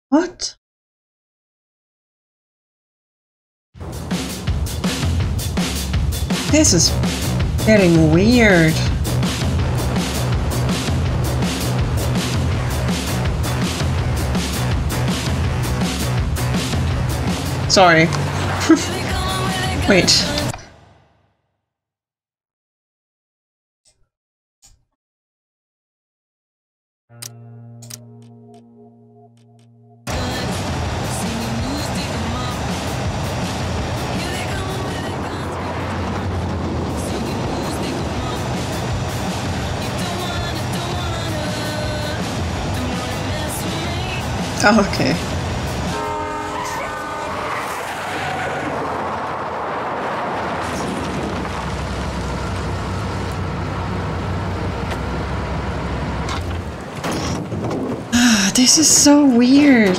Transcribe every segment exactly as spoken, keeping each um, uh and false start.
What? This is getting weird. Sorry. Wait. Oh, okay. This is so weird.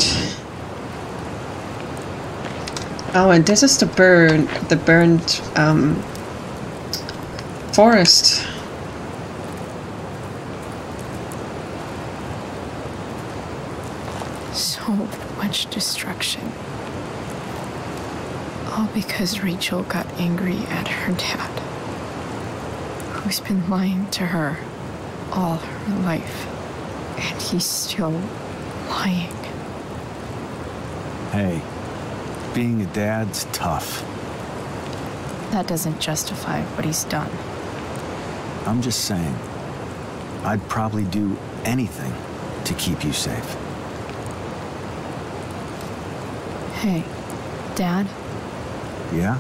Oh, and this is the burn, the burned um, forest. So much destruction. All because Rachel got angry at her dad, who's been lying to her all her life, and he's still lying. Hey, being a dad's tough. That doesn't justify what he's done. I'm just saying, I'd probably do anything to keep you safe. Hey, Dad? Yeah?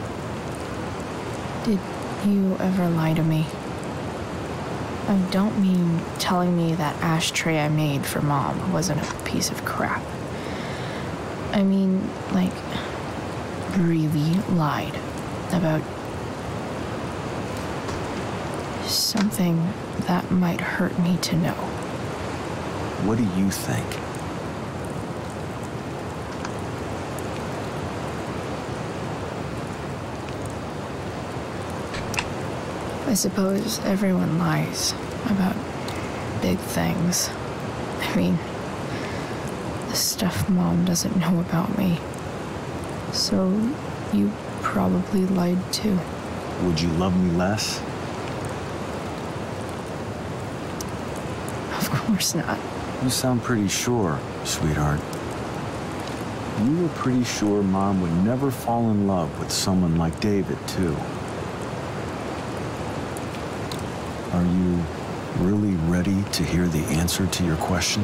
Did you ever lie to me? I don't mean telling me that ashtray I made for Mom wasn't a piece of crap. I mean, like, really lied about something that might hurt me to know. What do you think? I suppose everyone lies about big things. I mean, the stuff Mom doesn't know about me. So you probably lied too. Would you love me less? Of course not. You sound pretty sure, sweetheart. You were pretty sure Mom would never fall in love with someone like David, too. Are you really ready to hear the answer to your question?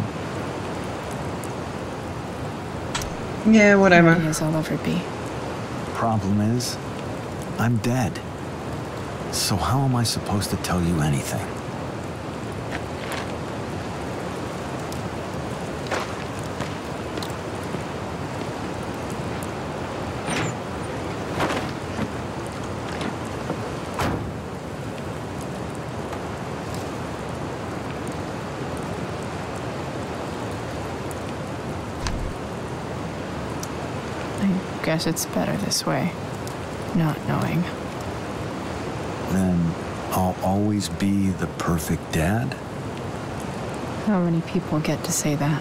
Yeah, whatever. Ready as I'll ever be. Problem is, I'm dead. So how am I supposed to tell you anything? I guess it's better this way, not knowing. Then I'll always be the perfect dad? How many people get to say that?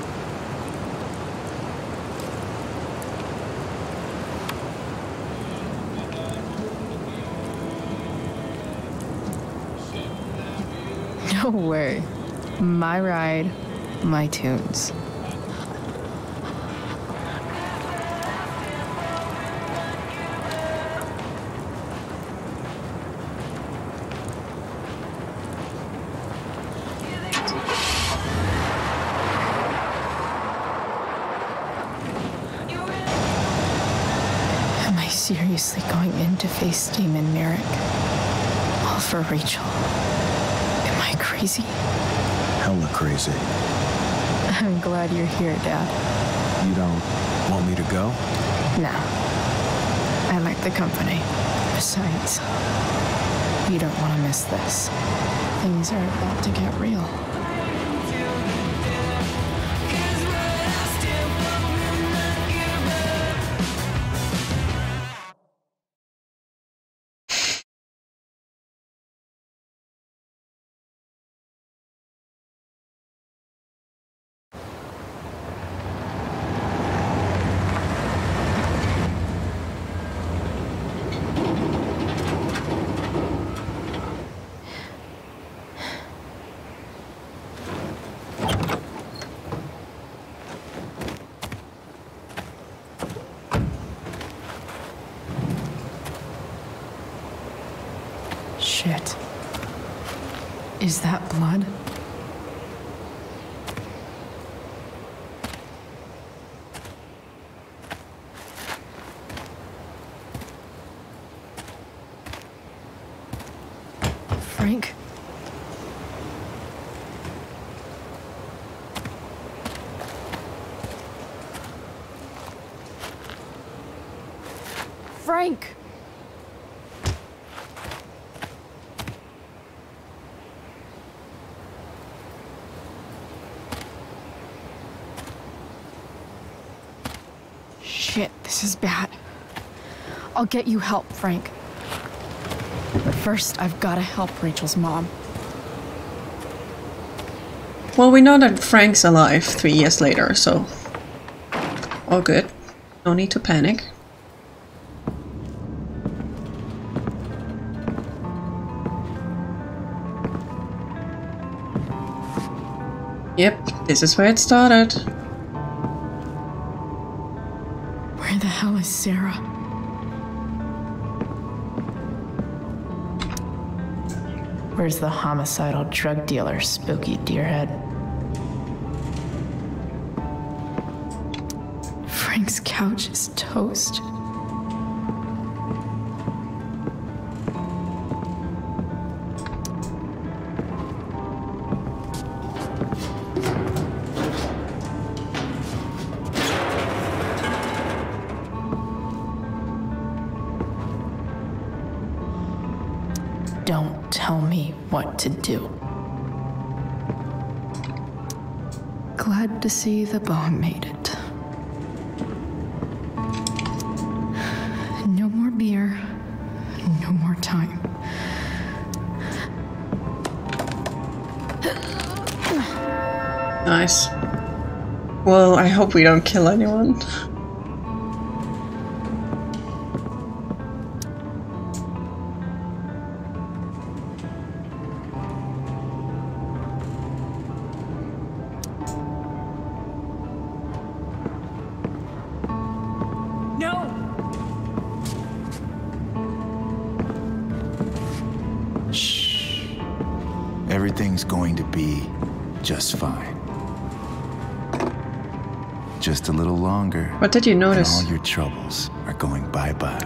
No way. My ride, my tunes. Seriously going in to face Demon Merrick? All for Rachel. Am I crazy? Hella crazy. I'm glad you're here, Dad. You don't want me to go? No. I like the company. Besides, you don't want to miss this. Things are about to get real. Shit. Is that blood? Frank? Frank! Shit, this is bad. I'll get you help, Frank. But first, I've gotta help Rachel's mom. Well, we know that Frank's alive three years later, so all good. No need to panic. Yep, this is where it started. Where the hell is Sarah? Where's the homicidal drug dealer, Spooky Deerhead? Frank's couch is toast. Don't tell me what to do. Glad to see the bomb made it. No more beer, no more time. Nice. Well, I hope we don't kill anyone. Everything's going to be just fine. Just a little longer. What did you notice? And all your troubles are going bye-bye.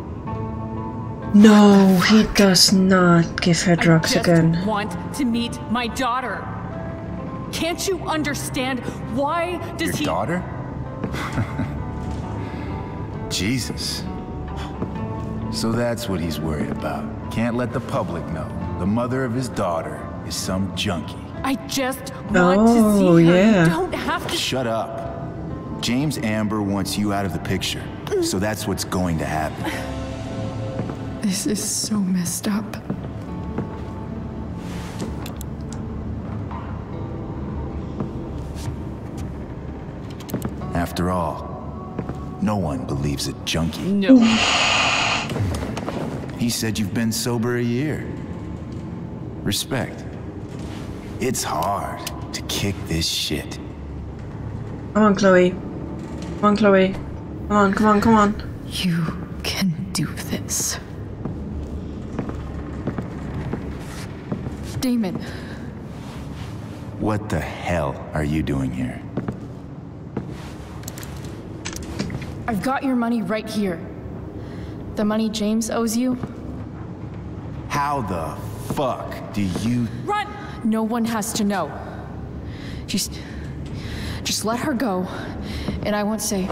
No, he does not give her drugs I just again. want to meet my daughter. Can't you understand? Why does Your he? Your daughter? Jesus. So that's what he's worried about. Can't let the public know. The mother of his daughter is some junkie. I just want to Oh, see her. yeah. You don't have to. Shut up. James Amber wants you out of the picture. So that's what's going to happen. This is so messed up. After all, no one believes a junkie. No. He said you've been sober a year. Respect. It's hard to kick this shit. Come on, Chloe. Come on, Chloe. Come on, come on, come on. You can do this. Damon. What the hell are you doing here? I've got your money right here. The money James owes you. How the fuck do you... Run! No one has to know. Just... Just let her go, and I won't say...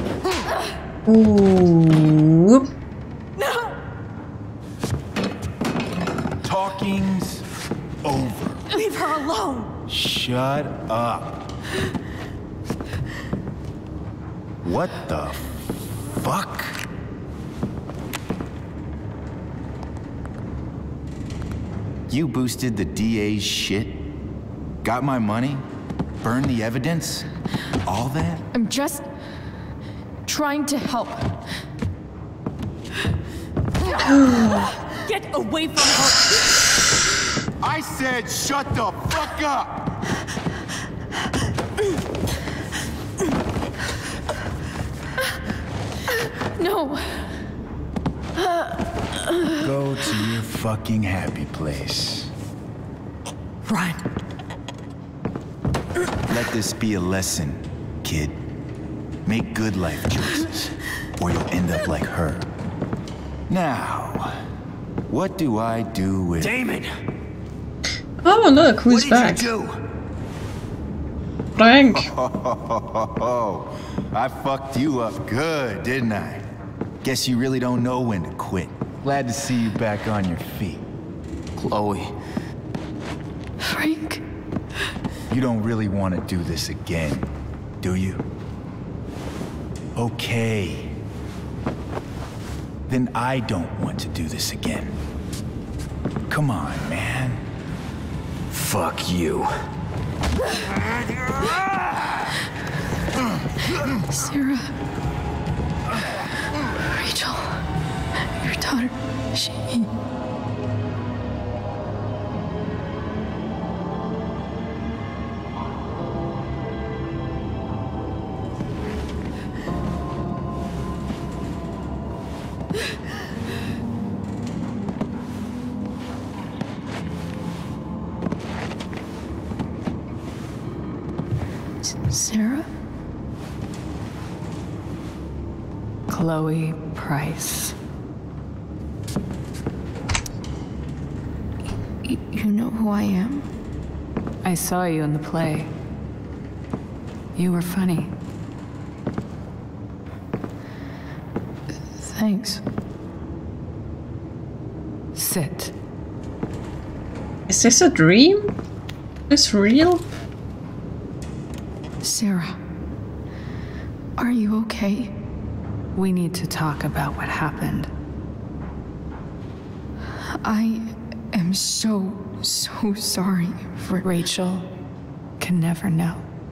Ooh. No! Talking's over. Leave her alone! Shut up. What the fuck? You boosted the D A's shit? Got my money? Burned the evidence? All that? I'm just... trying to help. Get away from her! I said shut the fuck up! No. Go to your fucking happy place. Run. Let this be a lesson, kid. Make good life choices, or you'll end up like her. Now, what do I do with... Damon! Oh, look, who's what back? did you do? Frank. Oh, I fucked you up good, didn't I? Guess you really don't know when to quit. Glad to see you back on your feet. Chloe. Frank? You don't really want to do this again, do you? Okay. Then I don't want to do this again. Come on, man. Fuck you. Sarah. Rachel. Your daughter. She... Sarah? Chloe Price. Y- you know who I am? I saw you in the play. You were funny. Thanks. Sit. Is this a dream? Is real? Sarah. Are you okay? We need to talk about what happened. I am so, so sorry for... Rachel can never know.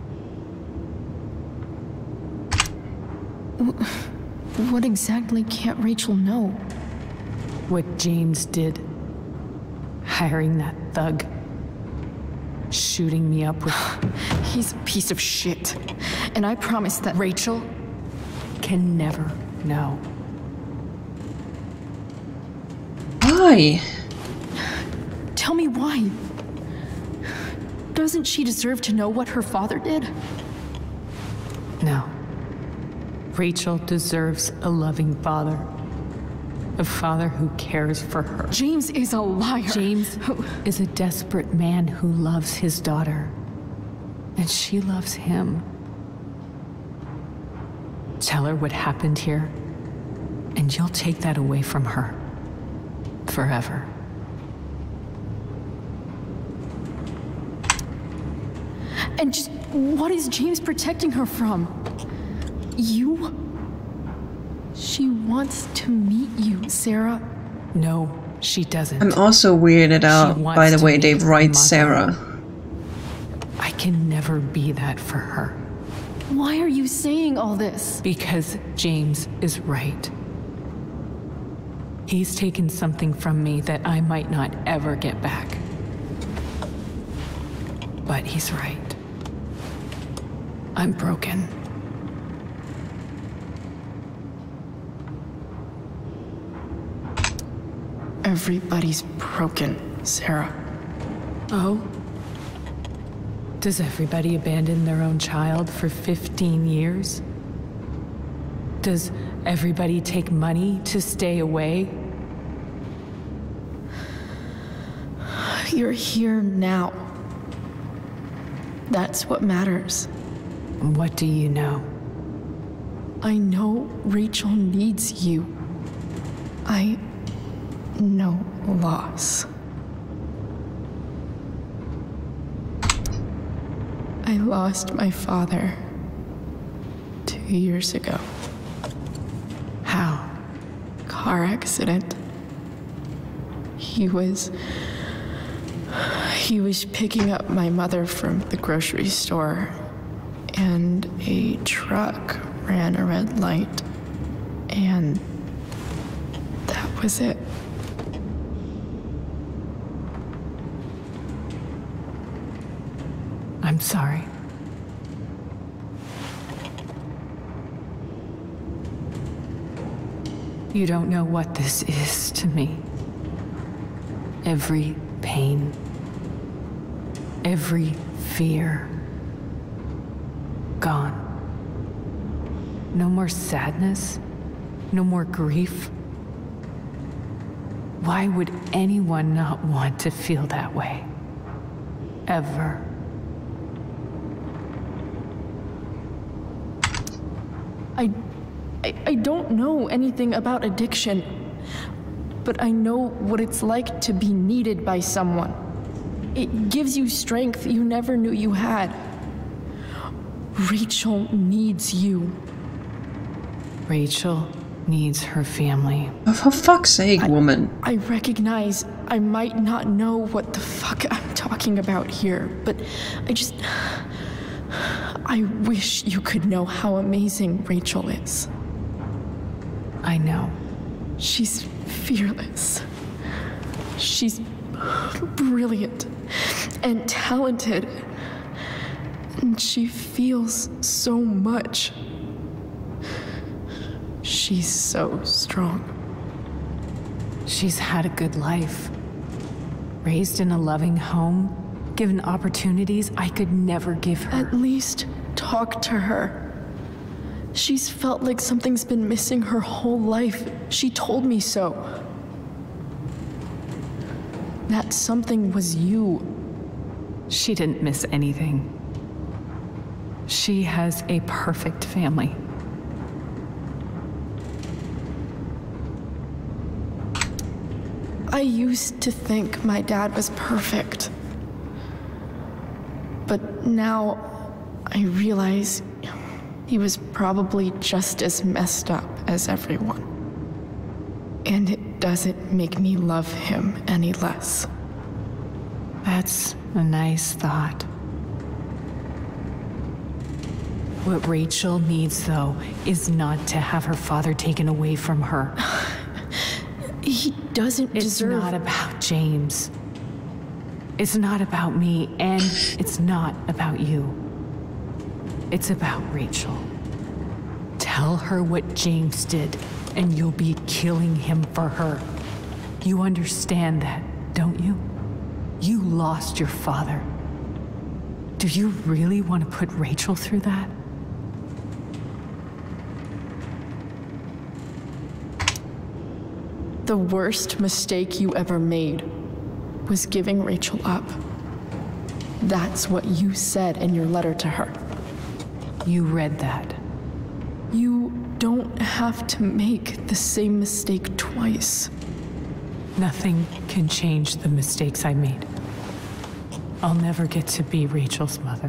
What exactly can't Rachel know? What James did. Hiring that thug. Shooting me up with... He's a piece of shit. And I promise that... Rachel can never know. Why? Tell me why. Doesn't she deserve to know what her father did? No. Rachel deserves a loving father. A father who cares for her. James is a liar. James is a desperate man who loves his daughter. And she loves him. Tell her what happened here, and you'll take that away from her. Forever. And just what is James protecting her from? You? She wants to meet you, Sarah. No, she doesn't. I'm also weirded out wants by the to way meet they her write mother. Sarah. I can never be that for her. Why are you saying all this? Because James is right. He's taken something from me that I might not ever get back. But he's right. I'm broken. Everybody's broken, Sarah. Oh? Does everybody abandon their own child for fifteen years? Does everybody take money to stay away? You're here now. That's what matters. What do you know? I know Rachel needs you. I know loss. I lost my father two years ago. How? Car accident. He was... He was picking up my mother from the grocery store, and a truck ran a red light, and that was it. I'm sorry. You don't know what this is to me. Every pain, every fear, gone. No more sadness, no more grief. Why would anyone not want to feel that way? Ever. I, I, I don't know anything about addiction, but I know what it's like to be needed by someone. It gives you strength you never knew you had. Rachel needs you. Rachel needs her family. Oh, for fuck's sake, I, woman. I recognize I might not know what the fuck I'm talking about here, but I just... I wish you could know how amazing Rachel is. I know. She's fearless. She's brilliant and talented. And she feels so much. She's so strong. She's had a good life. Raised in a loving home, given opportunities I could never give her. At least talk to her. She's felt like something's been missing her whole life. She told me so. That something was you. She didn't miss anything. She has a perfect family. I used to think my dad was perfect. But now I realize he was probably just as messed up as everyone. And it doesn't make me love him any less. That's a nice thought. What Rachel needs, though, is not to have her father taken away from her. He doesn't It's deserve... not about James. It's not about me, and it's not about you. It's about Rachel. Tell her what James did, and you'll be killing him for her. You understand that, don't you? You lost your father. Do you really want to put Rachel through that? The worst mistake you ever made was giving Rachel up. That's what you said in your letter to her. You read that. You don't have to make the same mistake twice. Nothing can change the mistakes I made. I'll never get to be Rachel's mother.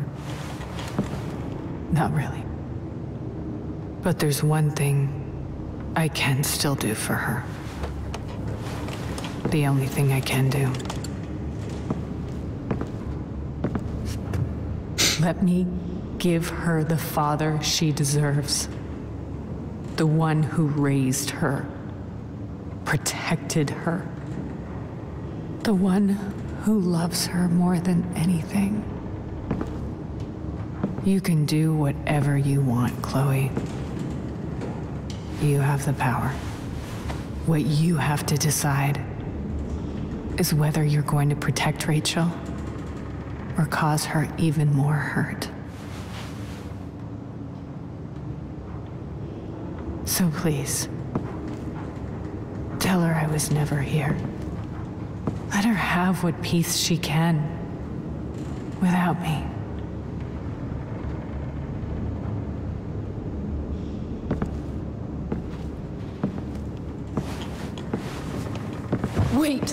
Not really. But there's one thing I can still do for her. The only thing I can do. Let me give her the father she deserves. The one who raised her, protected her. The one who loves her more than anything. You can do whatever you want, Chloe. You have the power. What you have to decide is whether you're going to protect Rachel or cause her even more hurt. So please, tell her I was never here. Let her have what peace she can without me. Wait!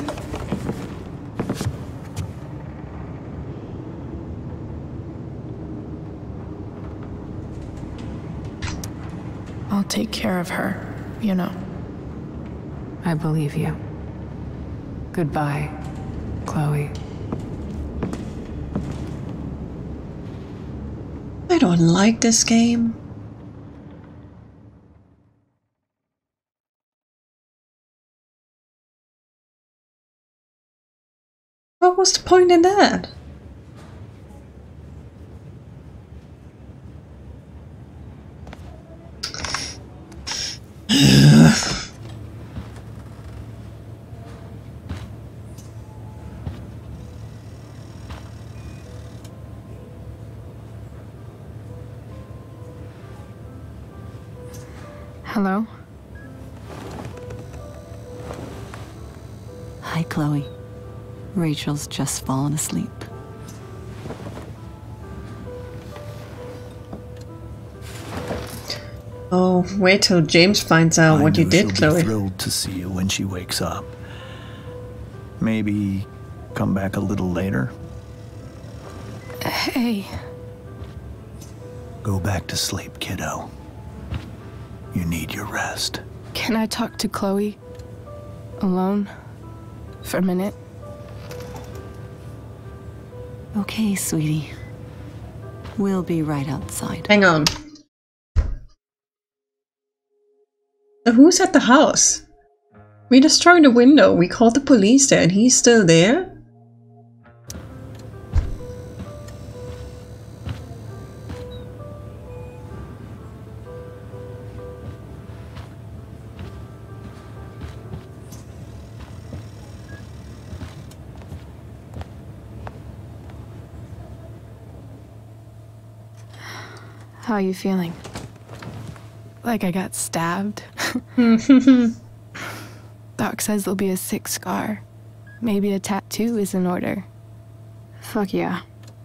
I'll take care of her, you know. I believe you. Goodbye, Chloe. I don't like this game. What was the point in that? Hello? Hi, Chloe. Rachel's just fallen asleep. Oh, wait till James finds out I what you know did, she'll Chloe. be thrilled to see you when she wakes up. Maybe come back a little later. Hey. Go back to sleep, kiddo. You need your rest. Can I talk to Chloe? Alone? For a minute? Okay, sweetie. We'll be right outside. Hang on. Who's at the house? We destroyed the window. We called the police there and he's still there? How are you feeling? Like I got stabbed? Doc says there'll be a sick scar. Maybe a tattoo is in order. Fuck yeah.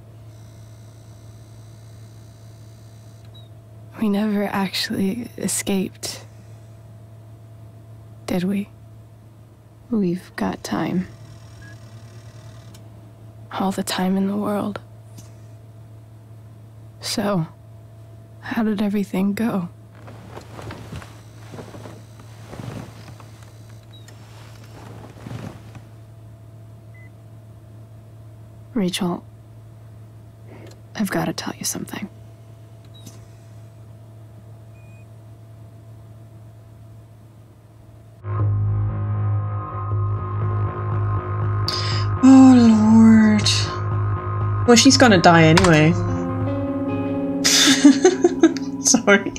We never actually escaped, did we? We've got time. All the time in the world. So, how did everything go? Rachel, I've got to tell you something. Oh, Lord. Well, she's gonna die anyway. Sorry.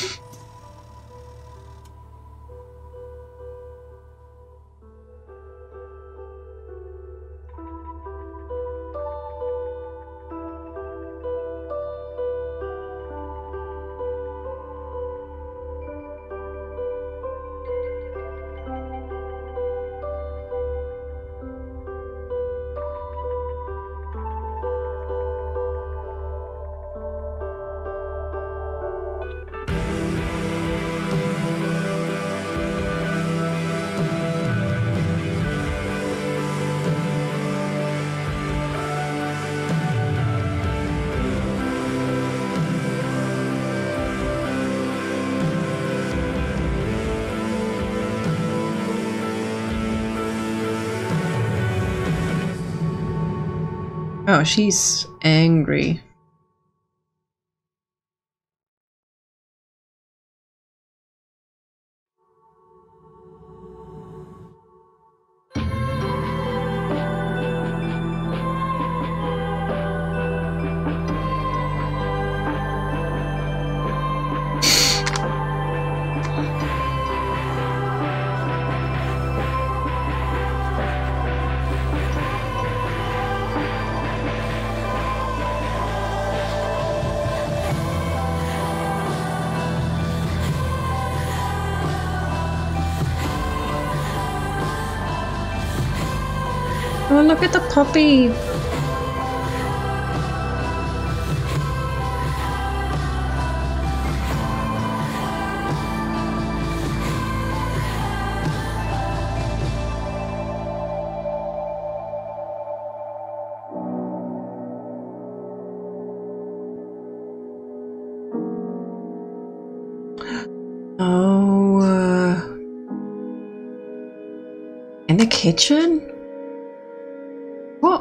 Oh, she's angry. Oh, look at the puppy. Oh, uh, in the kitchen? What?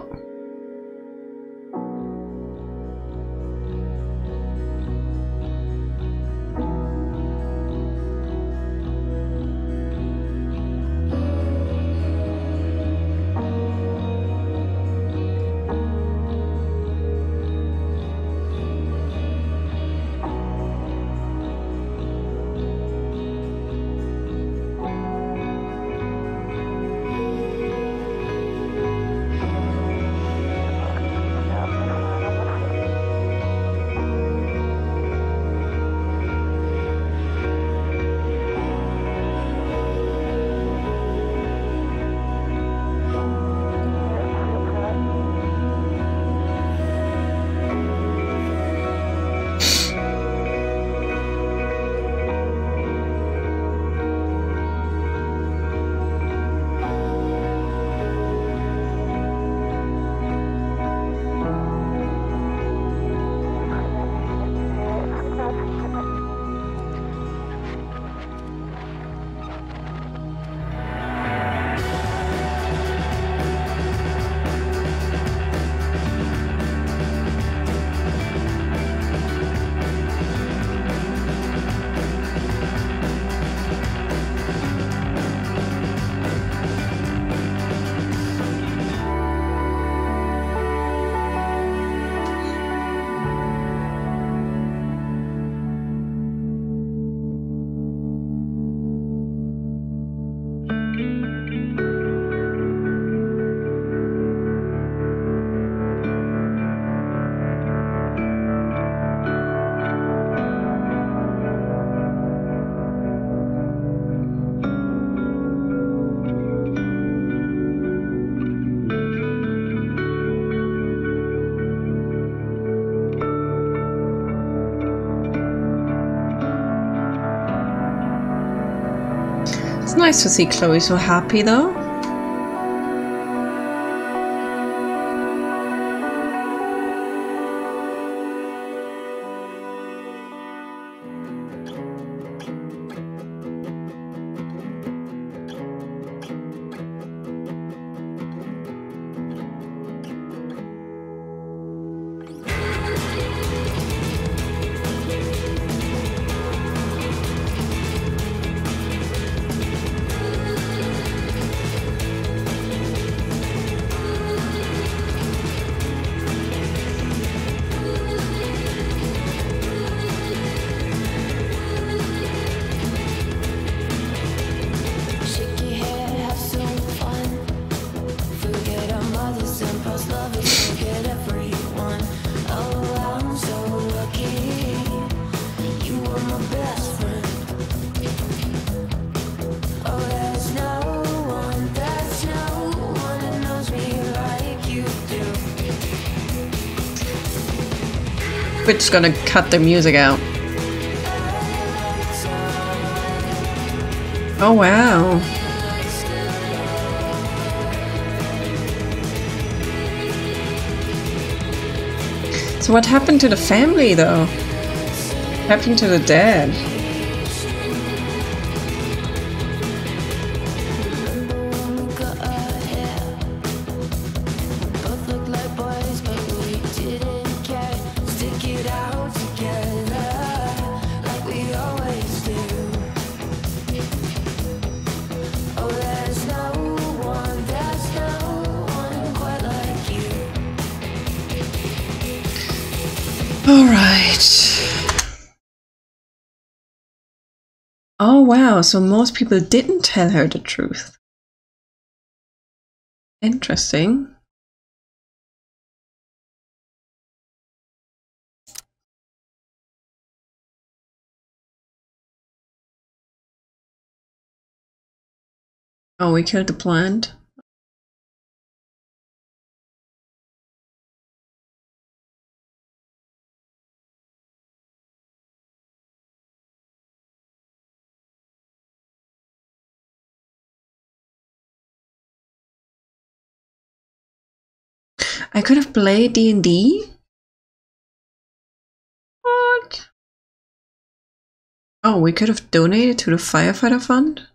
Nice to see Chloe so happy though. We're just gonna cut the music out. Oh wow. So what happened to the family though? What happened to the dad? Oh wow, so most people didn't tell her the truth. Interesting. Oh, we killed the plant. I could have played D and D? What? Oh, we could have donated to the firefighter fund?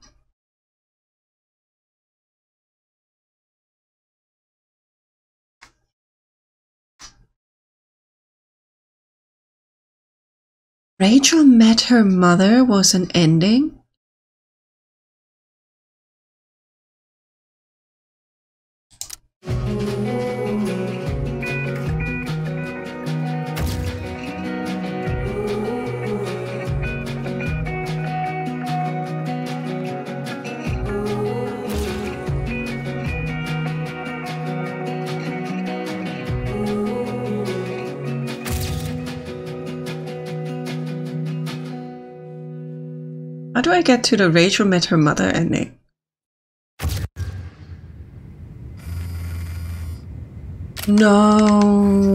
Rachel met her mother was an ending? How do I get to the Rachel met her mother ending? No.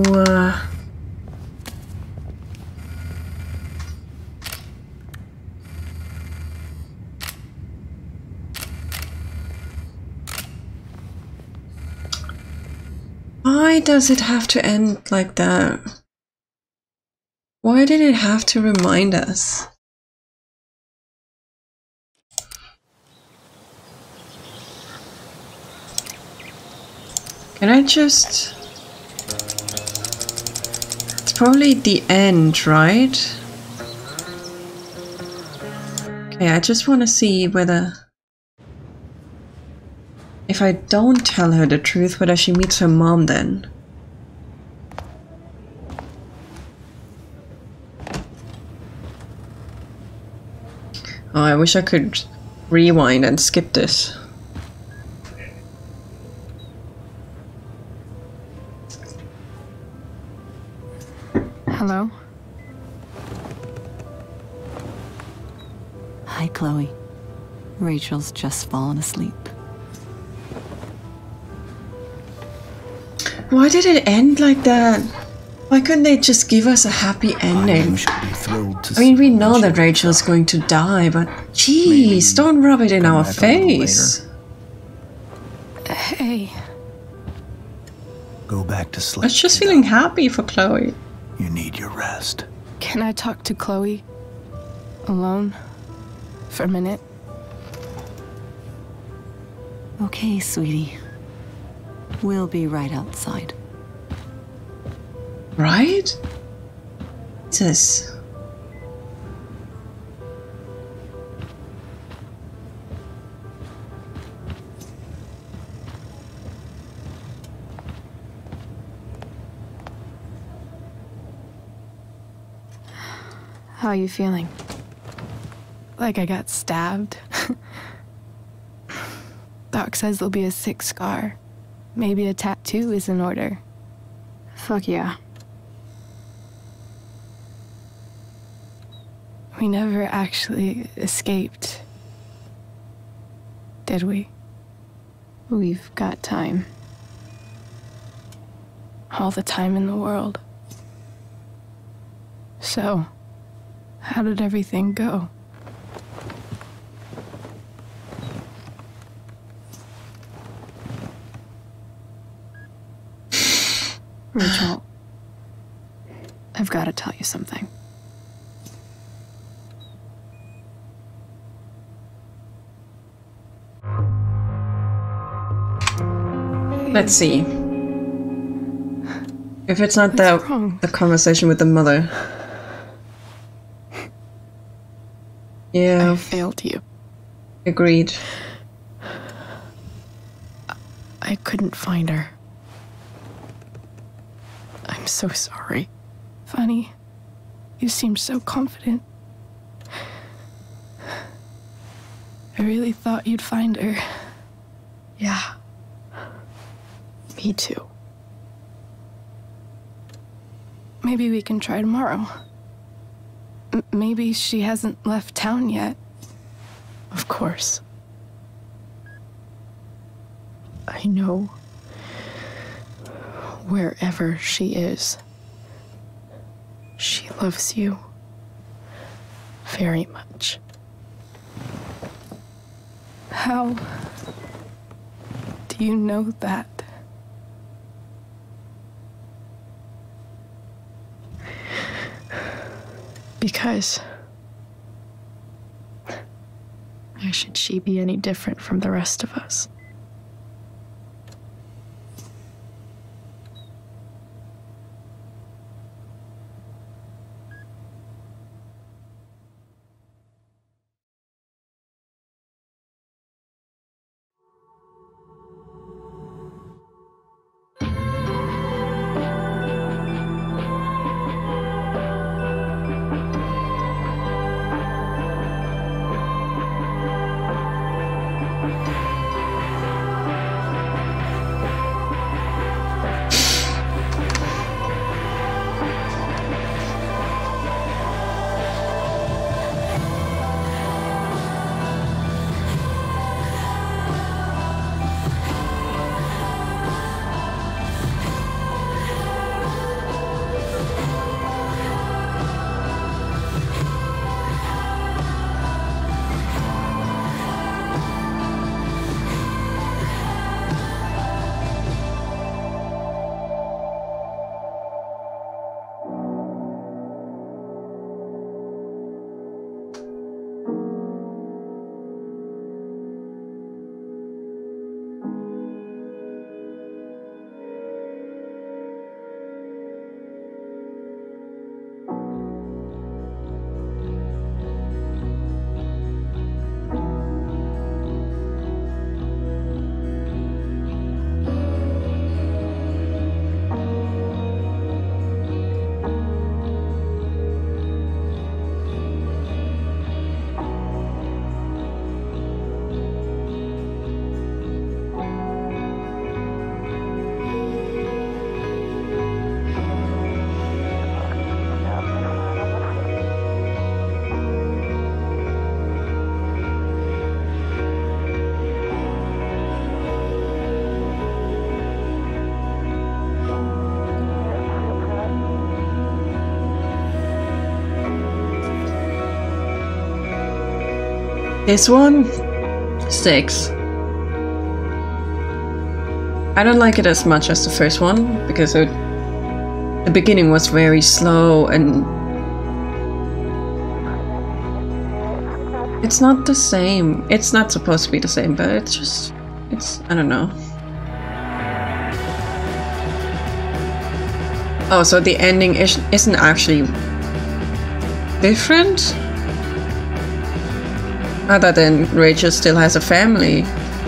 Why does it have to end like that? Why did it have to remind us? Can I just... It's probably the end, right? Okay, I just want to see whether... If I don't tell her the truth, whether she meets her mom then. Oh, I wish I could rewind and skip this. Hello? Hi, Chloe. Rachel's just fallen asleep. Why did it end like that? Why couldn't they just give us a happy I ending? knew she'd be thrilled to I mean, we see know you. that Rachel's going to die, but jeez, Maybe don't rub it in come our back a little face. Hey, Go back to sleep. I was just kiddo. feeling happy for Chloe. You need your rest. can I talk to Chloe? Alone? For a minute? Okay, sweetie. We'll be right outside. Right? Jesus. How are you feeling? Like I got stabbed? Doc says there'll be a sick scar. Maybe a tattoo is in order. Fuck yeah. We never actually escaped, did we? We've got time. All the time in the world. So, how did everything go? Rachel, I've got to tell you something. Let's see. If it's not What's the, wrong? the conversation with the mother. Yeah, I failed you. agreed. I couldn't find her. I'm so sorry. Funny, you seemed so confident. I really thought you'd find her. Yeah. Me too. Maybe we can try tomorrow. M- maybe she hasn't left town yet. Of course. I know. Wherever she is, she loves you very much. How do you know that? Because why should she be any different from the rest of us? This one, six. I don't like it as much as the first one because it, the beginning was very slow and it's not the same. It's not supposed to be the same, but it's just, it's, I don't know. Oh, so the ending is, isn't actually different? Other than Rachel still has a family.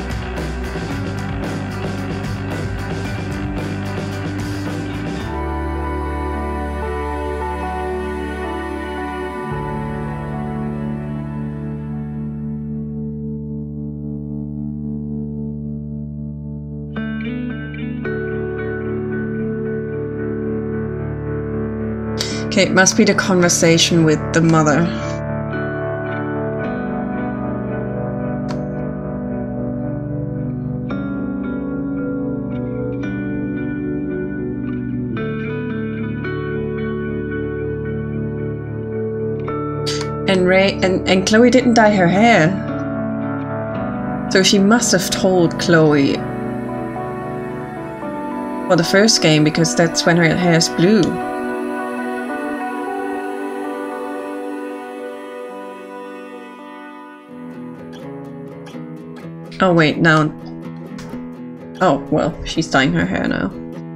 Okay, it must be the conversation with the mother. And Ray and, and Chloe didn't dye her hair. So she must have told Chloe for the first game because that's when her hair is blue. Oh wait, now... Oh, well, she's dyeing her hair now.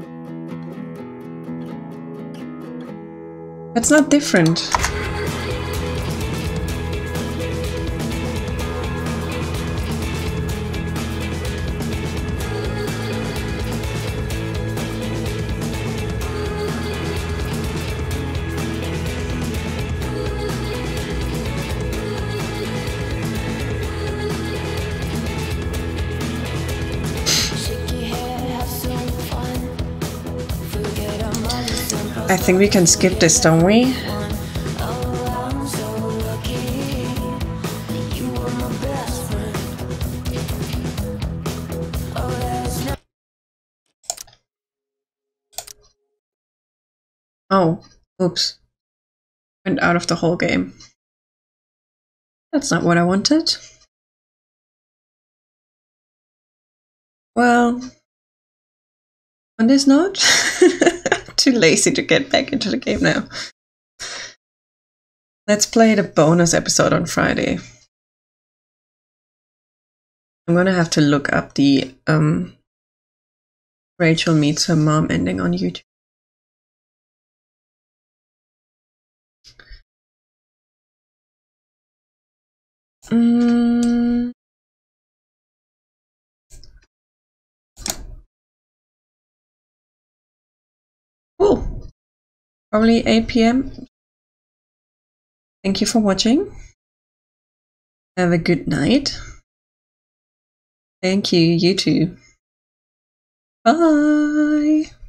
That's not different. I think we can skip this, don't we? Oh, oops. Went out of the whole game. That's not what I wanted. Well, on this note, too lazy to get back into the game now. Let's play the bonus episode on Friday. I'm gonna have to look up the um, Rachel meets her mom ending on YouTube. Mm. Cool. Probably eight p m Thank you for watching. Have a good night. Thank you, you too. Bye.